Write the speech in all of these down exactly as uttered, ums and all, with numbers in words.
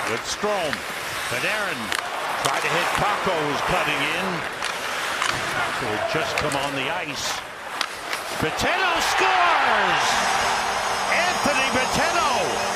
with Strome. Panarin tried to hit Kakko, who's cutting in. Kakko had just come on the ice. Botteno scores! Anthony Botteno!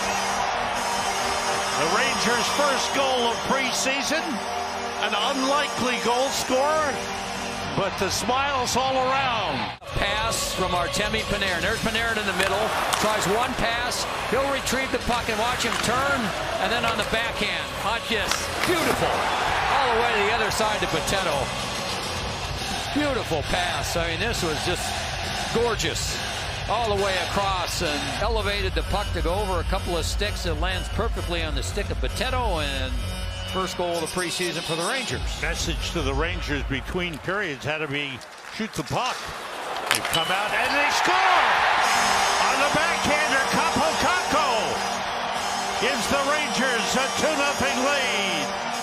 The Rangers' first goal of preseason. An unlikely goal scorer, but the smiles all around. Pass from Artemi Panarin. There's Panarin in the middle. Tries one pass. He'll retrieve the puck and watch him turn. And then on the backhand. Hodges. Beautiful. All the way to the other side to Botteno. Beautiful pass. I mean, this was just gorgeous. All the way across and elevated the puck to go over a couple of sticks. It lands perfectly on the stick of Botteno, and first goal of the preseason for the Rangers. Message to the Rangers between periods had to be shoot the puck. They come out and they score! On the backhander, Kakko gives the Rangers a two nothing lead.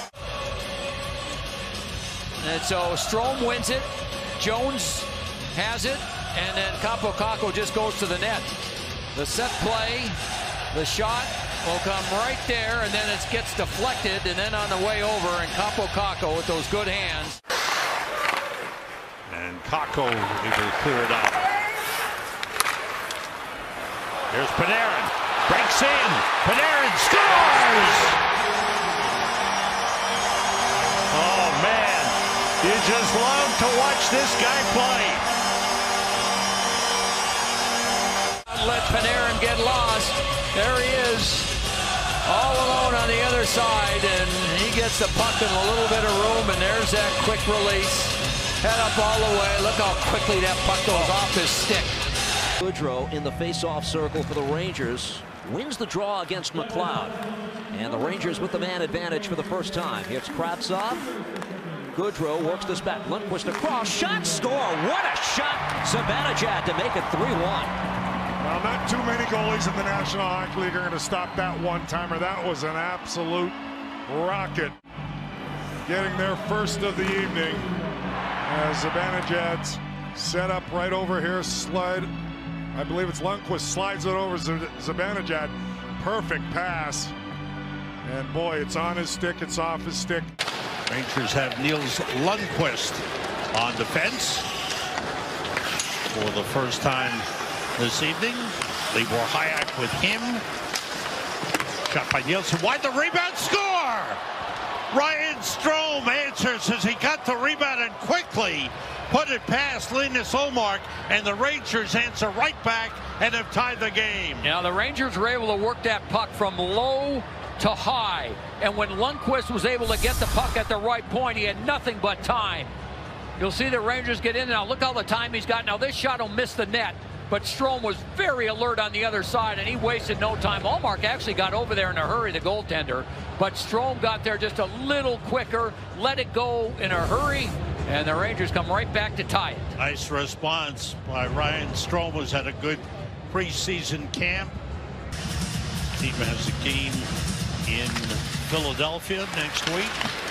And so Strome wins it. Jones has it. And then Kakko just goes to the net. The set play, the shot will come right there, and then it gets deflected, and then on the way over, and Kakko with those good hands. And Kakko able to clear it out. Here's Panarin. Breaks in. Panarin scores! Oh, man. You just love to watch this guy play. Let Panarin get lost. There he is, all alone on the other side, and he gets the puck in a little bit of room, and there's that quick release. Head up all the way. Look how quickly that puck goes off his stick. Goodrow in the face-off circle for the Rangers. Wins the draw against McLeod. And the Rangers with the man advantage for the first time. Here's Kravtsov. Goodrow works this back. Lundkvist across. Shot, score. What a shot. Zibanejad to make it three one. Well, not too many goalies in the National Hockey League are going to stop that one-timer. That was an absolute rocket. Getting their first of the evening as Zibanejad's set up right over here. Slide. I believe it's Lundkvist slides it over Zibanejad. Perfect pass. And boy, it's on his stick. It's off his stick. Rangers have Nils Lundkvist on defense for the first time this evening. Libor Hayek with him. Shot by Nielsen. Wide the rebound. Score! Ryan Strome answers as he got the rebound and quickly put it past Linus Ullmark, and the Rangers answer right back and have tied the game. Now the Rangers were able to work that puck from low to high, and when Lundkvist was able to get the puck at the right point, he had nothing but time. You'll see the Rangers get in now. Look all the time he's got. Now this shot will miss the net, but Strome was very alert on the other side, and he wasted no time. Ullmark actually got over there in a hurry, the goaltender, but Strome got there just a little quicker, let it go in a hurry, and the Rangers come right back to tie it. Nice response by Ryan Strome. Was at a good preseason camp. Team has a game in Philadelphia next week.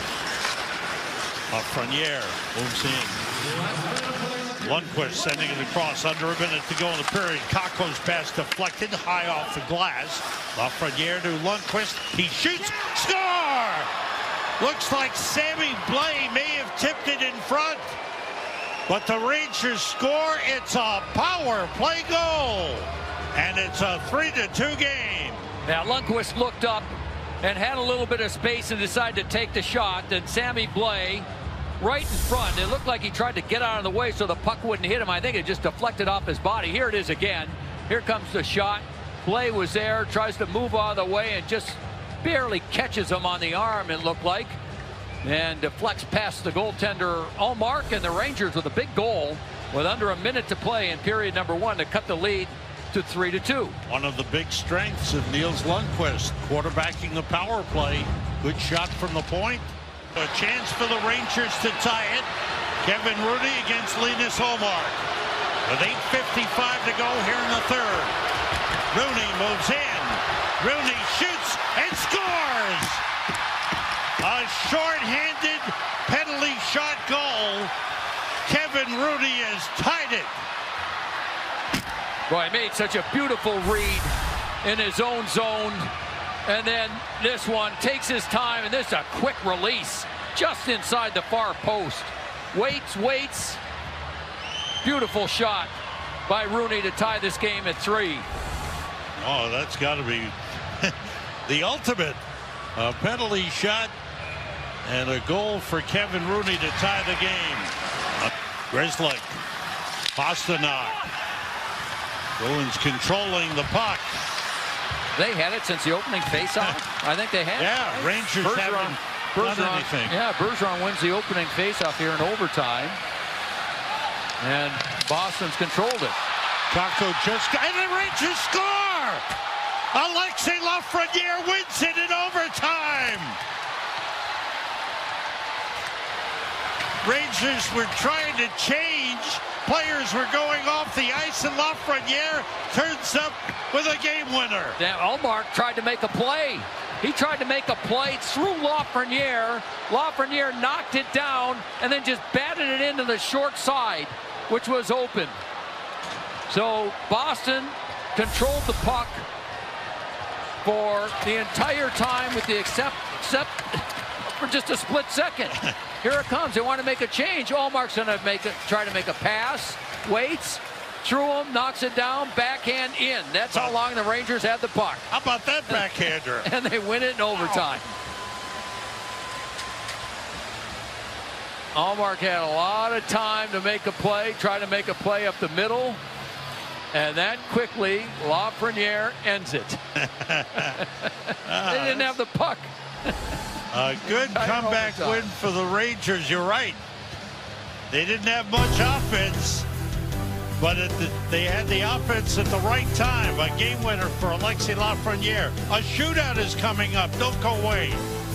Lafreniere moves in. Lundkvist sending it across. Under a minute to go in the period. Kakko's pass deflected high off the glass. Lafreniere to Lundkvist. He shoots. Score! Looks like Sammy Blais may have tipped it in front. But the Rangers score. It's a power play goal. And it's a three to two game. Now Lundkvist looked up and had a little bit of space and decided to take the shot. Then Sammy Blais right in front. It looked like he tried to get out of the way so the puck wouldn't hit him. I think it just deflected off his body. Here it is again. Here comes the shot. Blais was there, tries to move out of the way and just barely catches him on the arm, it looked like. And deflects past the goaltender Ullmark, and the Rangers with a big goal with under a minute to play in period number one to cut the lead to three to two. One of the big strengths of Nils Lundkvist, quarterbacking the power play. Good shot from the point. A chance for the Rangers to tie it. Kevin Rudy against Linus Ullmark. With eight fifty-five to go here in the third. Rooney moves in. Rooney shoots and scores! A short-handed penalty shot goal. Kevin Rudy has tied it. Boy, he made such a beautiful read in his own zone. And then this one takes his time, and this is a quick release just inside the far post. Waits, waits. Beautiful shot by Rooney to tie this game at three. Oh, that's got to be the ultimate uh, penalty shot, and a goal for Kevin Rooney to tie the game. Uh, Grzelcyk, Pastrnak. Bruins controlling the puck. They had it since the opening faceoff. I think they had yeah, it. Yeah, Rangers Bergeron, haven't Bergeron, done anything. Yeah, Bergeron wins the opening faceoff here in overtime. And Boston's controlled it. Kakko just got, and the Rangers score! Alexei Lafreniere wins it in overtime! Rangers were trying to change. Players were going off the ice, and Lafreniere turns up with a game winner. Now, Ullmark tried to make a play. He tried to make a play through Lafreniere. Lafreniere knocked it down and then just batted it into the short side, which was open. So Boston controlled the puck for the entire time, with the except, except for just a split second. Here it comes. They want to make a change. Ullmark's going to make it, try to make a pass. Waits, through him, knocks it down, backhand in. That's how long the Rangers had the puck. How about that backhander? And they win it in overtime. Ullmark had a lot of time to make a play, try to make a play up the middle. And that quickly, Lafreniere ends it. They didn't have the puck. A good comeback win for the Rangers. You're right. They didn't have much offense, but at the, they had the offense at the right time. A game winner for Alexei Lafreniere. A shootout is coming up. Don't go away.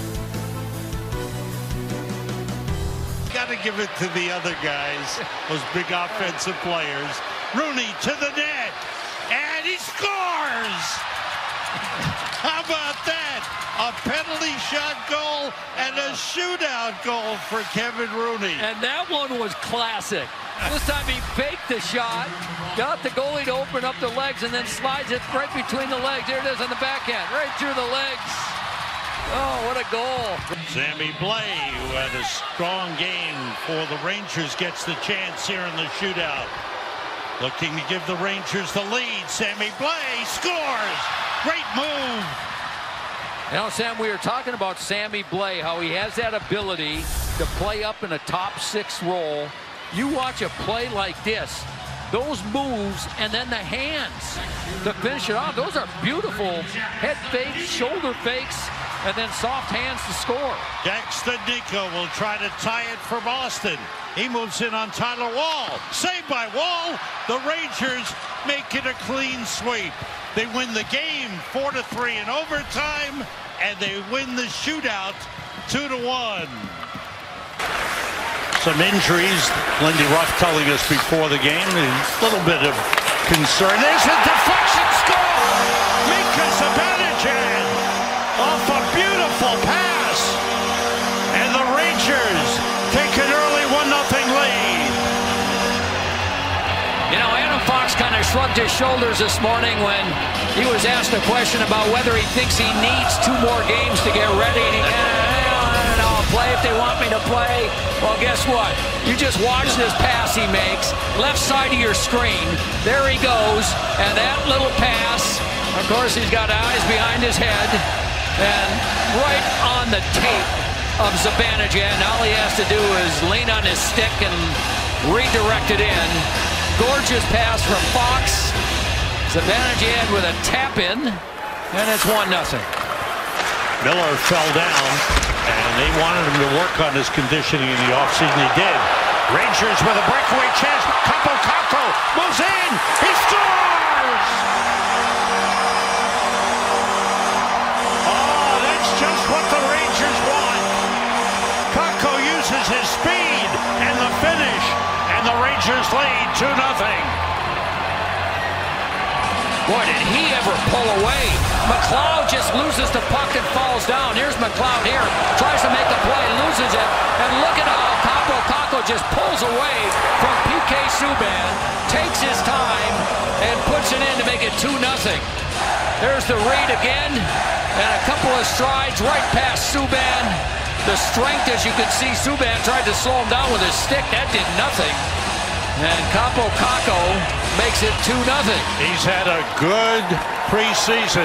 Got to give it to the other guys, those big offensive players. Rooney to the net, and he scores! How about that? A penalty shot goal and a shootout goal for Kevin Rooney. And that one was classic. This time he faked the shot, got the goalie to open up the legs, and then slides it right between the legs. There it is on the backhand, right through the legs. Oh, what a goal. Sammy Blais, who had a strong game for the Rangers, gets the chance here in the shootout. Looking to give the Rangers the lead. Sammy Blais scores. Great move. Now, Sam, we were talking about Sammy Blais, how he has that ability to play up in a top six role. You watch a play like this, those moves, and then the hands to finish it off. Those are beautiful head fakes, shoulder fakes, and then soft hands to score. Daxton Nico will try to tie it for Boston. He moves in on Tyler Wall. Saved by Wall. The Rangers make it a clean sweep. They win the game four to three in overtime, and they win the shootout two to one. Some injuries. Lindy Ruff telling us before the game, a little bit of concern. There's a deflection score. Mika Zibanejad off a beautiful pass, and the Rangers take an early one nothing lead. You know, Adam Fox kind of shrugged his shoulders this morning when he was asked a question about whether he thinks he needs two more games to get ready. And he, eh, I'll play if they want me to play. Well, guess what? You just watch this pass he makes, left side of your screen. There he goes, and that little pass, of course, he's got eyes behind his head, and right on the tape of Zibanejad. All he has to do is lean on his stick and redirect it in. Gorgeous pass from Fox. Zibanejad with a tap in, and it's one nothing. Miller fell down, and they wanted him to work on his conditioning in the offseason. He did. Rangers with a breakaway chance. Kakko, Kakko moves in. He scores! Oh, that's just what the Rangers want. Kakko uses his speed and the finish, and the Rangers lead two nothing. Boy, did he ever pull away. McLeod just loses the puck and falls down. Here's McLeod here. Tries to make a play, loses it. And look at how Kakko Kakko just pulls away from P K Subban. Takes his time and puts it in to make it two nothing. There's the read again, and a couple of strides right past Subban. The strength, as you can see, Subban tried to slow him down with his stick. That did nothing. And Kaapo Kakko makes it two nothing. He's had a good preseason,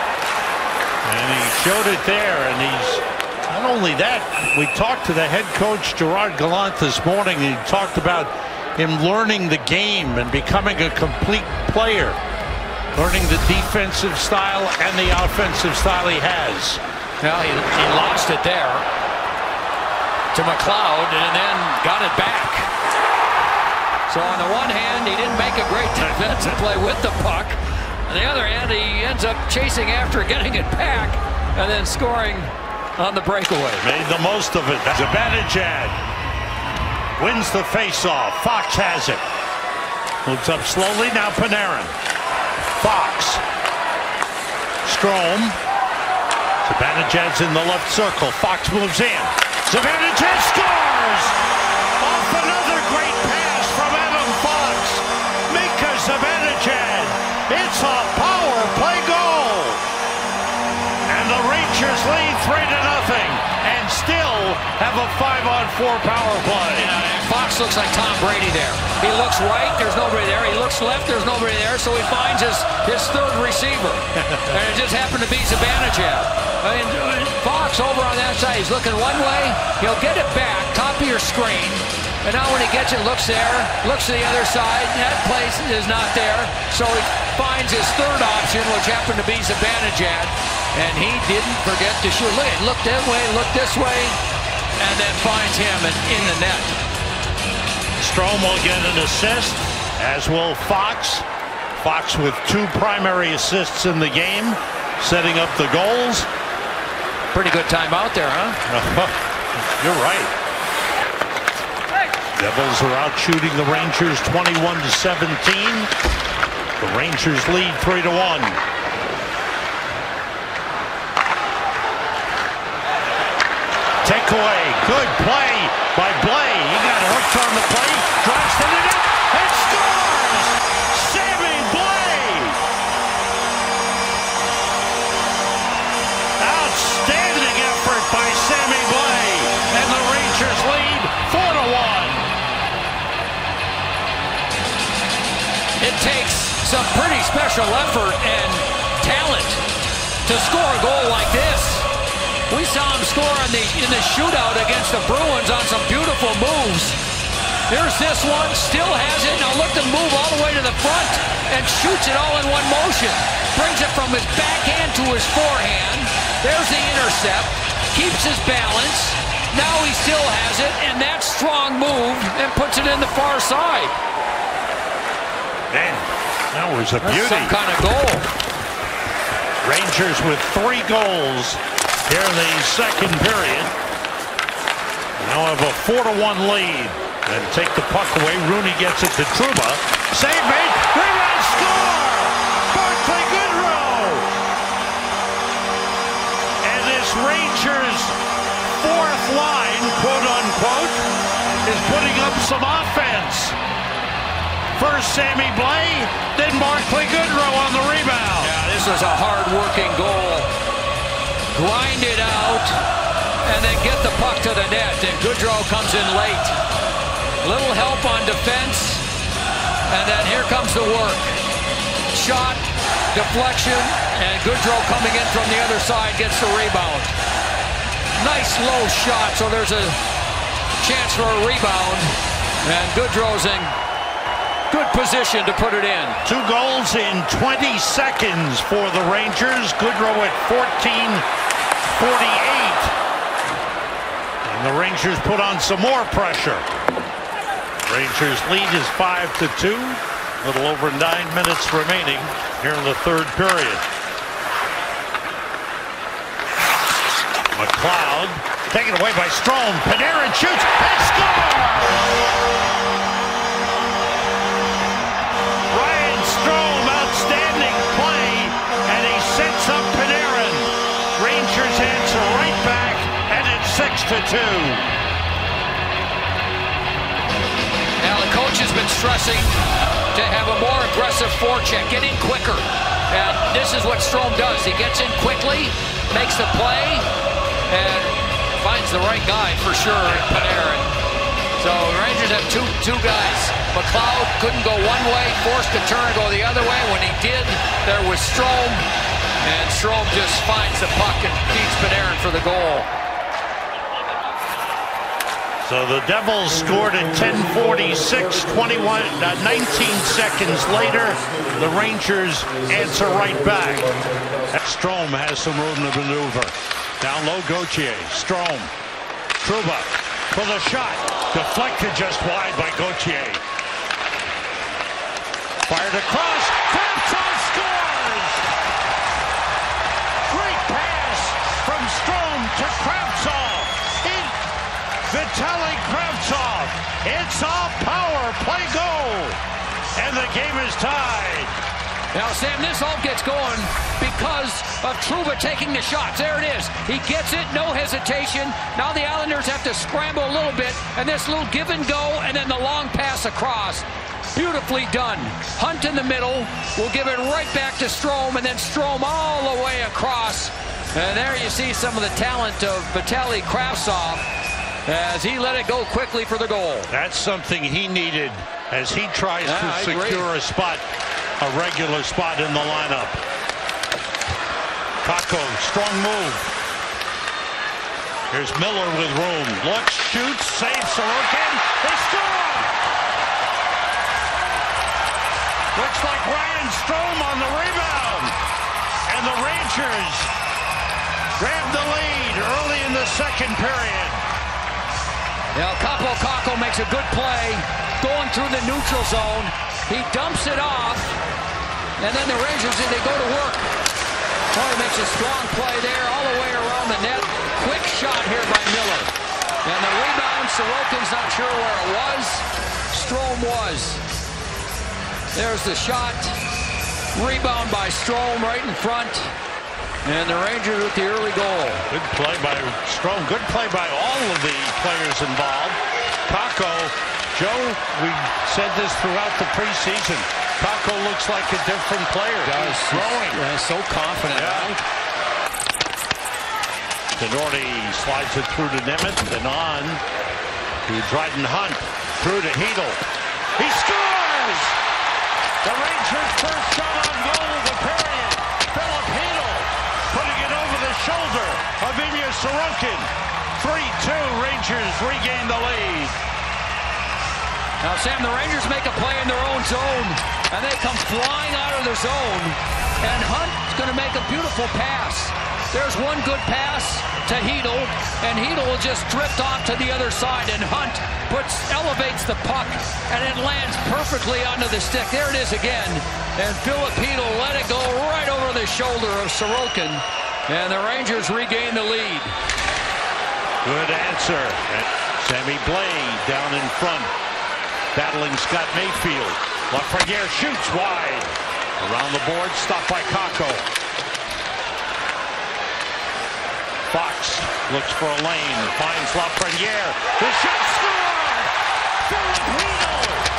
and he showed it there. And he's not only that, we talked to the head coach Gerard Gallant this morning, and he talked about him learning the game and becoming a complete player, learning the defensive style and the offensive style he has. Well, he, he lost it there to McLeod and then got it back. So on the one hand, he didn't make a great defensive play with the puck. On the other hand, he ends up chasing after, getting it back, and then scoring on the breakaway. Made the most of it. Zibanejad wins the faceoff. Fox has it. Moves up slowly. Now Panarin. Fox. Strome. Zibanejad's in the left circle. Fox moves in. Zibanejad scores! Off another great pass from Adam Fox. Mika Zibanejad. It's a power play goal. And the Rangers lead three to nothing and still have a five on four power play. Yeah, Fox looks like Tom Brady there. He looks right, there's nobody there. He looks left, there's nobody there. So he finds his, his third receiver. And it just happened to be Zibanejad. I mean, Fox over on that side, he's looking one way. He'll get it back, top of your screen. And now when he gets it, looks there, looks to the other side. That place is not there. So he finds his third option, which happened to be Zibanejad. And he didn't forget to shoot. Look, look that way, look this way, and then finds him in, in the net. Strome will get an assist, as will Fox. Fox with two primary assists in the game, setting up the goals. Pretty good time out there, huh? You're right. Devils are out shooting the Rangers twenty-one to seventeen. The Rangers lead three to one. Takeaway. Good play by Blais. He got hooked on the play. Drives to the net and scores! Sammy Blais! Outstanding effort by Sammy Blais. And the Rangers lead four to one. It takes some pretty special effort and talent to score a goal like this. We saw him score in the, in the shootout against the Bruins on some beautiful moves. Here's this one, still has it. Now look to move all the way to the front and shoots it all in one motion. Brings it from his backhand to his forehand. There's the intercept. Keeps his balance. Now he still has it, and that strong move, and puts it in the far side. Man, that was a beauty. That's some kind of goal. Rangers with three goals here in the second period. Now have a four to one lead. And take the puck away. Rooney gets it to Trouba. Save made. Rebound score! Barclay Goodrow! And this Rangers fourth line, quote unquote, is putting up some offense. First Sammy Blais, then Barclay Goodrow on the rebound. Yeah, this was a hard-working goal. Grind it out, and then get the puck to the net. And Goodrow comes in late. Little help on defense, and then here comes the work. Shot, deflection, and Goodrow coming in from the other side gets the rebound. Nice low shot, so there's a chance for a rebound, and Goodrow's in good position to put it in. Two goals in twenty seconds for the Rangers. Goodrow at fourteen forty-eight. And the Rangers put on some more pressure. Rangers lead is five to two. A little over nine minutes remaining here in the third period. McLeod taken away by Strome. Panarin shoots and scores! Ryan Strome, outstanding play, and he sets up Panarin. Rangers answer right back, and it's six to two. Now the coach has been stressing to have a more aggressive forecheck, get in quicker. And this is what Strome does. He gets in quickly, makes the play, and finds the right guy for sure, Panarin. So the Rangers have two two guys. McLeod couldn't go one way, forced to turn and go the other way. When he did, there was Strome, and Strome just finds the puck and feeds Panarin for the goal. So the Devils scored at ten forty-six, twenty-one, uh, nineteen seconds later. The Rangers answer right back. Strome has some room to maneuver. Down low, Gauthier. Strome. Trouba for the shot. Deflected just wide by Gauthier. Fired across. Kravtsov scores! Great pass from Strome to Kravtsov. Vitaly Kravtsov. It's a power play goal. And the game is tied. Now, Sam, this all gets going because of Trouba taking the shots. There it is. He gets it, no hesitation. Now the Islanders have to scramble a little bit, and this little give and go, and then the long pass across. Beautifully done. Hunt in the middle. We'll give it right back to Strome, and then Strome all the way across. And there you see some of the talent of Vitaly Kravtsov as he let it go quickly for the goal. That's something he needed as he tries yeah, to I secure agree. a spot, a regular spot in the lineup. Kakko, strong move. Here's Miller with room. Looks, shoots, saves Sorokin. They score! Looks like Ryan Strome on the rebound. And the Rangers grab the lead early in the second period. Now, Kaapo Kakko makes a good play, going through the neutral zone. He dumps it off, and then the Rangers, they go to work. Oh, he makes a strong play there, all the way around the net. Quick shot here by Miller. And the rebound, Sorokin's not sure where it was. Strome was. There's the shot. Rebound by Strome right in front. And the Rangers with the early goal. Good play by Strome. Good play by all of the players involved. Kakko, Joe, we said this throughout the preseason. Kakko looks like a different player. Does. He's growing. Yeah, so confident. Yeah. Right? Denordi slides it through to Nemeth, then on to Dryden Hunt. Through to Chytil. He scores! The Rangers' first shot on goal of the period. Filip Chytil putting it over the shoulder of Ilya Sorokin. three two, Rangers regain the lead. Now, Sam, the Rangers make a play in their own zone, and they come flying out of their zone. And Hunt's going to make a beautiful pass. There's one good pass to Chytil, and Chytil will just drift off to the other side, and Hunt puts elevates the puck, and it lands perfectly onto the stick. There it is again, and Filip Chytil let it go right over the shoulder of Sorokin, and the Rangers regain the lead. Good answer. And Sammy Blais down in front, battling Scott Mayfield. Lafreniere shoots wide. Around the board, stopped by Kakko. Fox looks for a lane, finds Lafreniere. The shot score! Filip Chytil!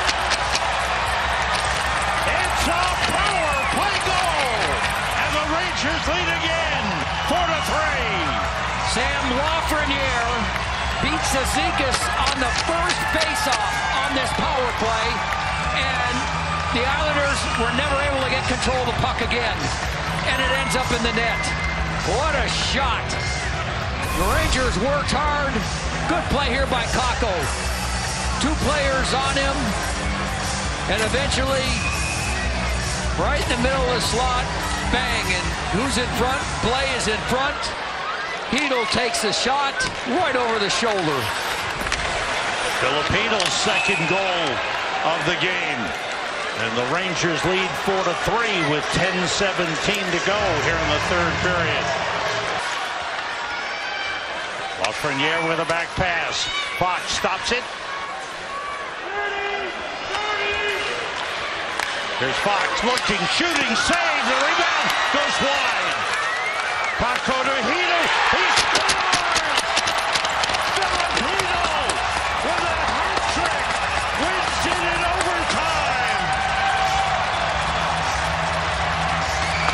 It's a power play goal! And the Rangers lead again, four to three. Sam Lafreniere beats Zizekas on the first faceoff on this power play, and the Islanders were never able to get control of the puck again, and it ends up in the net. What a shot! The Rangers worked hard. Good play here by Kakko. Two players on him, and eventually, right in the middle of the slot, bang, and who's in front? Blais is in front. Chytil takes the shot right over the shoulder. Filipino's second goal of the game. And the Rangers lead four to three with ten seventeen to go here in the third period. Lafreniere with a back pass. Fox stops it. Here's Fox looking, shooting, save. The rebound goes wide. Kakko to Chytil. He scores! Filip Chytil with a hat trick. Wins it in overtime.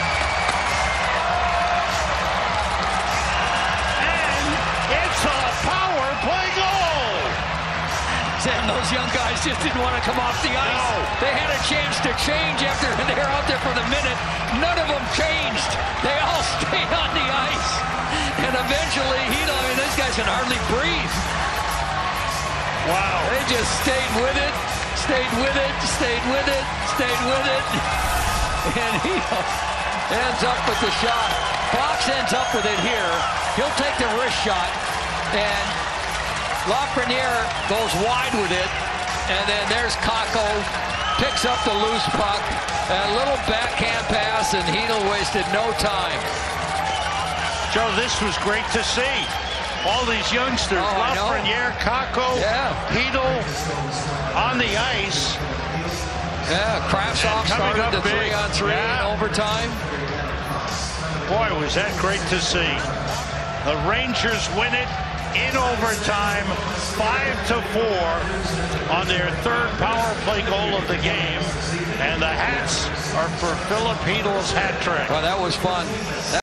young guys just didn't want to come off the ice. No. They had a chance to change after they were out there for the minute. None of them changed. They all stayed on the ice. And eventually, he, I mean, these guys can hardly breathe. Wow. They just stayed with it, stayed with it, stayed with it, stayed with it. And he ends up with the shot. Fox ends up with it here. He'll take the wrist shot. And Lafreniere goes wide with it. And then there's Kakko. Picks up the loose puck. A little backhand pass, and Chytil wasted no time. Joe, this was great to see. All these youngsters, Oh, I know. Lafreniere, Kakko, Yeah. Chytil on the ice. Yeah, Kraftsov And coming started up the big. three on three Yeah. in overtime. Boy, was that great to see. The Rangers win it in overtime, five to four on their third power play goal of the game. And the hats are for Filip Chytil's hat trick. Well, that was fun. That